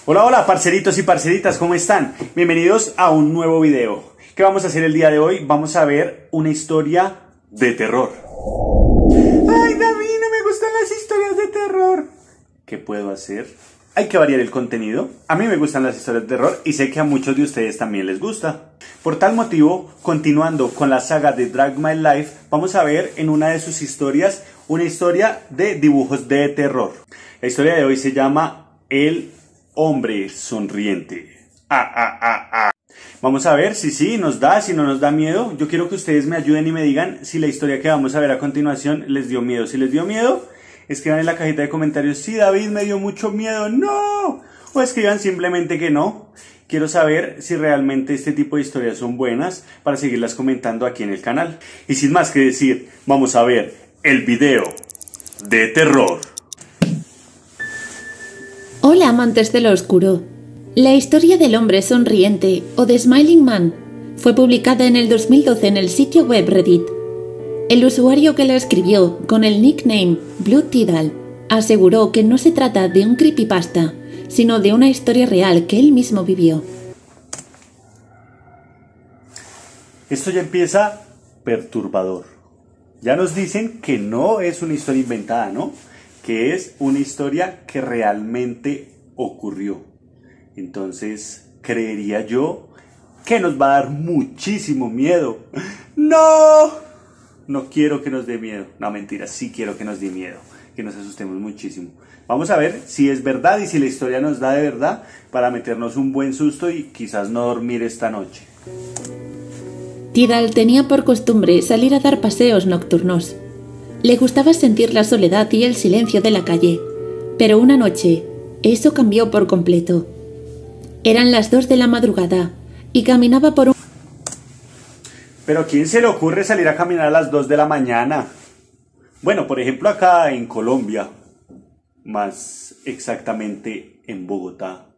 Hola, hola, parceritos y parceritas, ¿cómo están? Bienvenidos a un nuevo video. ¿Qué vamos a hacer el día de hoy? Vamos a ver una historia de terror. ¡Ay, David, no me gustan las historias de terror! ¿Qué puedo hacer? Hay que variar el contenido. A mí me gustan las historias de terror y sé que a muchos de ustedes también les gusta. Por tal motivo, continuando con la saga de Drag My Life, vamos a ver en una de sus historias una historia de dibujos de terror. La historia de hoy se llama El Hombre Sonriente. Vamos a ver si sí nos da, si no nos da miedo. Yo quiero que ustedes me ayuden y me digan si la historia que vamos a ver a continuación les dio miedo. Si les dio miedo, escriban en la cajita de comentarios: sí, David, me dio mucho miedo, no. O escriban simplemente que no. Quiero saber si realmente este tipo de historias son buenas para seguirlas comentando aquí en el canal. Y sin más que decir, vamos a ver el video de terror. Hola, amantes de lo oscuro. La historia del hombre sonriente, o The Smiling Man, fue publicada en el 2012 en el sitio web Reddit. El usuario que la escribió, con el nickname Blue Tidal, aseguró que no se trata de un creepypasta, sino de una historia real que él mismo vivió. Esto ya empieza perturbador. Ya nos dicen que no es una historia inventada, ¿no? Que es una historia que realmente ocurrió. Entonces, creería yo que nos va a dar muchísimo miedo. ¡No! No quiero que nos dé miedo. No, mentira, sí quiero que nos dé miedo. Que nos asustemos muchísimo. Vamos a ver si es verdad y si la historia nos da de verdad para meternos un buen susto y quizás no dormir esta noche. Tidal tenía por costumbre salir a dar paseos nocturnos. Le gustaba sentir la soledad y el silencio de la calle, pero una noche eso cambió por completo. Eran las 2 de la madrugada y caminaba por un... ¿Pero a quién se le ocurre salir a caminar a las 2 de la mañana? Bueno, por ejemplo acá en Colombia, más exactamente en Bogotá,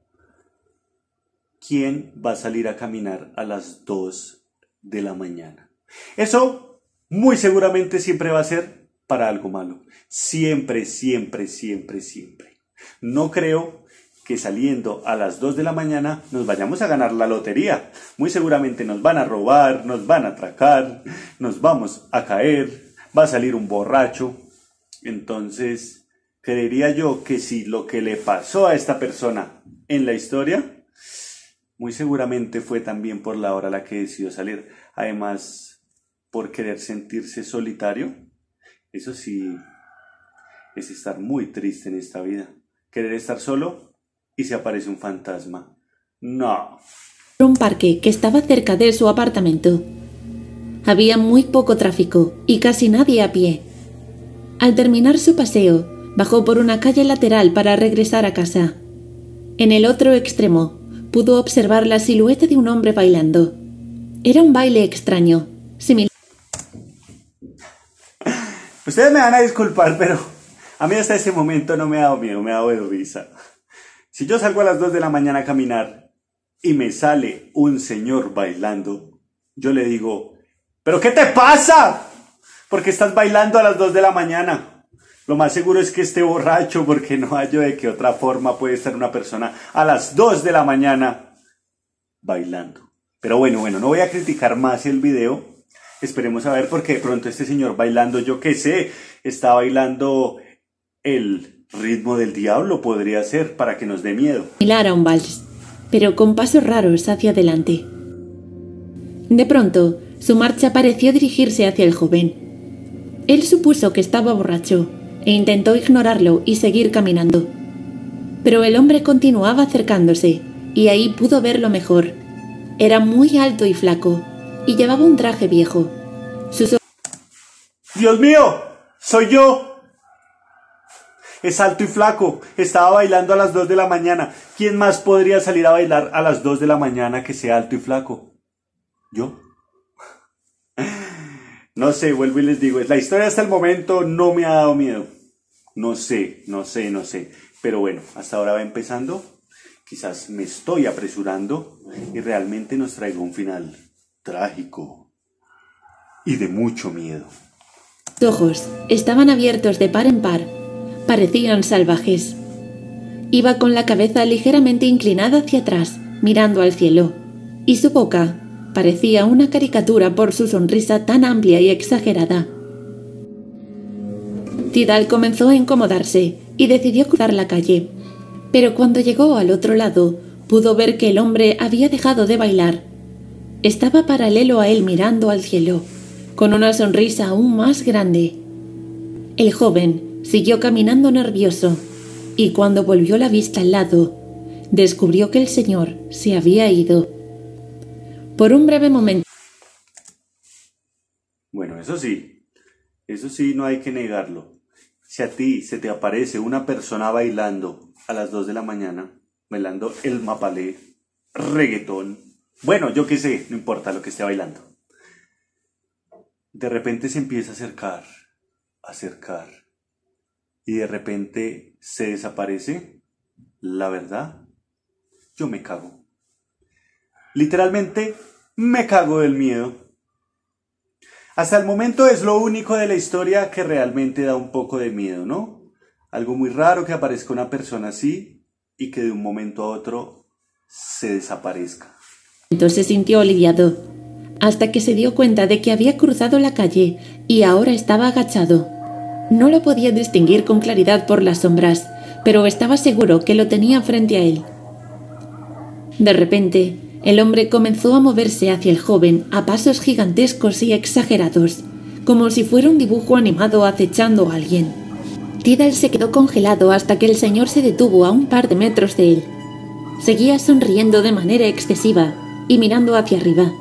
¿quién va a salir a caminar a las 2 de la mañana? Eso muy seguramente siempre va a ser para algo malo. Siempre, siempre, siempre, siempre. No creo que saliendo a las 2 de la mañana nos vayamos a ganar la lotería. Muy seguramente nos van a robar, nos van a atracar, nos vamos a caer, va a salir un borracho. Entonces, creería yo que si lo que le pasó a esta persona en la historia, muy seguramente fue también por la hora a la que decidió salir. Además, por querer sentirse solitario. Eso sí, es estar muy triste en esta vida. Querer estar solo y se aparece un fantasma. No. Un parque que estaba cerca de su apartamento. Había muy poco tráfico y casi nadie a pie. Al terminar su paseo, bajó por una calle lateral para regresar a casa. En el otro extremo, pudo observar la silueta de un hombre bailando. Era un baile extraño, similar. Ustedes me van a disculpar, pero a mí hasta ese momento no me ha dado miedo, me ha dado risa. Si yo salgo a las 2 de la mañana a caminar y me sale un señor bailando, yo le digo: ¿pero qué te pasa? ¿Por qué estás bailando a las 2 de la mañana? Lo más seguro es que esté borracho, porque no hallo de qué otra forma puede estar una persona a las 2 de la mañana bailando. Pero bueno, no voy a criticar más el video. Esperemos a ver, porque de pronto este señor bailando, yo qué sé, está bailando el ritmo del diablo, podría ser, para que nos dé miedo. Similar a un vals, pero con pasos raros hacia adelante. De pronto, su marcha pareció dirigirse hacia el joven. Él supuso que estaba borracho e intentó ignorarlo y seguir caminando. Pero el hombre continuaba acercándose y ahí pudo verlo mejor. Era muy alto y flaco y llevaba un traje viejo. ¡Dios mío! ¡Soy yo! Es alto y flaco. Estaba bailando a las 2 de la mañana. ¿Quién más podría salir a bailar a las 2 de la mañana que sea alto y flaco? ¿Yo? No sé, vuelvo y les digo, la historia hasta el momento no me ha dado miedo. No sé. Pero bueno, hasta ahora va empezando. Quizás me estoy apresurando y realmente nos traigo un final trágico y de mucho miedo. Sus ojos estaban abiertos de par en par. Parecían salvajes. Iba con la cabeza ligeramente inclinada hacia atrás, mirando al cielo, y su boca parecía una caricatura por su sonrisa tan amplia y exagerada. Tidal comenzó a incomodarse y decidió cruzar la calle, pero cuando llegó al otro lado, pudo ver que el hombre había dejado de bailar. Estaba paralelo a él mirando al cielo, con una sonrisa aún más grande. El joven siguió caminando nervioso, y cuando volvió la vista al lado, descubrió que el señor se había ido. Por un breve momento. Bueno, eso sí, no hay que negarlo. Si a ti se te aparece una persona bailando a las 2 de la mañana, bailando el mapalé, reggaetón, bueno, yo qué sé, no importa lo que esté bailando. De repente se empieza a acercar, y de repente se desaparece, la verdad, yo me cago. Literalmente, me cago del miedo. Hasta el momento es lo único de la historia que realmente da un poco de miedo, ¿no? Algo muy raro que aparezca una persona así y que de un momento a otro se desaparezca. Se sintió aliviado, hasta que se dio cuenta de que había cruzado la calle y ahora estaba agachado. No lo podía distinguir con claridad por las sombras, pero estaba seguro que lo tenía frente a él. De repente, el hombre comenzó a moverse hacia el joven a pasos gigantescos y exagerados, como si fuera un dibujo animado acechando a alguien. Tidal se quedó congelado hasta que el señor se detuvo a un par de metros de él. Seguía sonriendo de manera excesiva y mirando hacia arriba.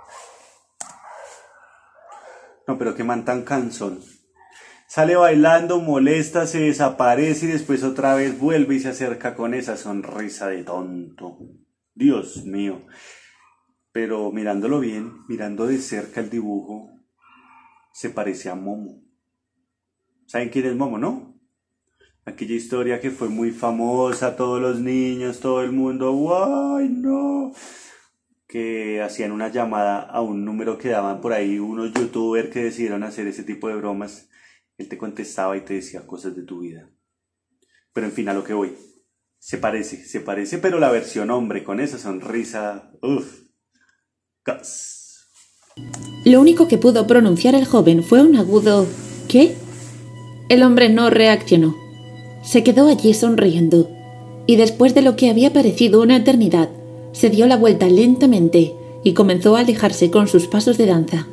No, pero qué man tan cansón. Sale bailando, molesta, se desaparece y después otra vez vuelve y se acerca con esa sonrisa de tonto. Dios mío. Pero mirándolo bien, mirando de cerca el dibujo, se parece a Momo. ¿Saben quién es Momo, no? Aquella historia que fue muy famosa, todos los niños, todo el mundo, ¡ay, no! Que hacían una llamada a un número que daban por ahí unos youtubers que decidieron hacer ese tipo de bromas. Él te contestaba y te decía cosas de tu vida. Pero en fin, a lo que voy. Se parece, pero la versión hombre, con esa sonrisa, uff. Gas. Lo único que pudo pronunciar el joven fue un agudo ¿qué? El hombre no reaccionó. Se quedó allí sonriendo, y después de lo que había parecido una eternidad, se dio la vuelta lentamente y comenzó a alejarse con sus pasos de danza.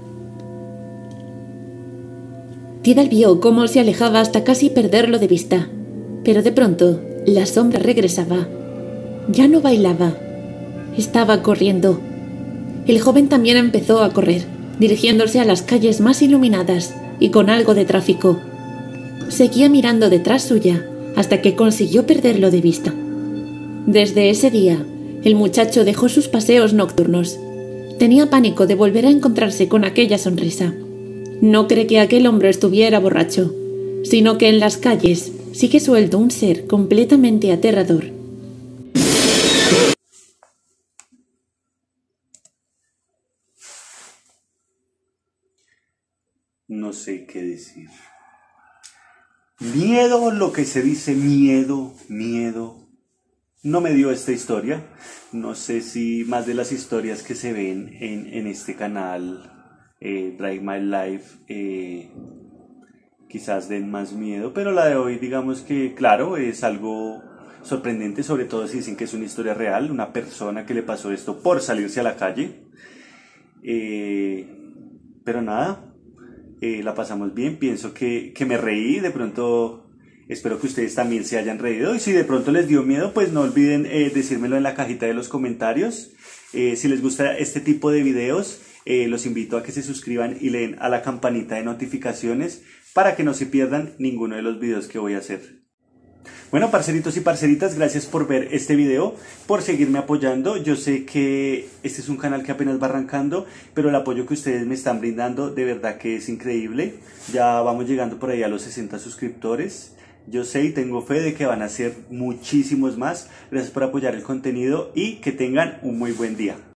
Tidal vio cómo se alejaba hasta casi perderlo de vista, pero de pronto la sombra regresaba. Ya no bailaba, estaba corriendo. El joven también empezó a correr, dirigiéndose a las calles más iluminadas y con algo de tráfico. Seguía mirando detrás suya hasta que consiguió perderlo de vista. Desde ese día, el muchacho dejó sus paseos nocturnos. Tenía pánico de volver a encontrarse con aquella sonrisa. No cree que aquel hombre estuviera borracho, sino que en las calles sigue suelto un ser completamente aterrador. No sé qué decir. Miedo, lo que se dice miedo. No me dio esta historia. No sé si más de las historias que se ven en este canal, Drive My Life, quizás den más miedo, pero la de hoy, digamos que, claro, es algo sorprendente, sobre todo si dicen que es una historia real, una persona que le pasó esto por salirse a la calle. Pero nada, la pasamos bien, pienso que me reí, de pronto espero que ustedes también se hayan reído, y si de pronto les dio miedo, pues no olviden decírmelo en la cajita de los comentarios. Si les gusta este tipo de videos, los invito a que se suscriban y le den a la campanita de notificaciones para que no se pierdan ninguno de los videos que voy a hacer. Bueno, parceritos y parceritas, gracias por ver este video, por seguirme apoyando. Yo sé que este es un canal que apenas va arrancando, pero el apoyo que ustedes me están brindando de verdad que es increíble. Ya vamos llegando por ahí a los 60 suscriptores. Yo sé y tengo fe de que van a ser muchísimos más. Gracias por apoyar el contenido y que tengan un muy buen día.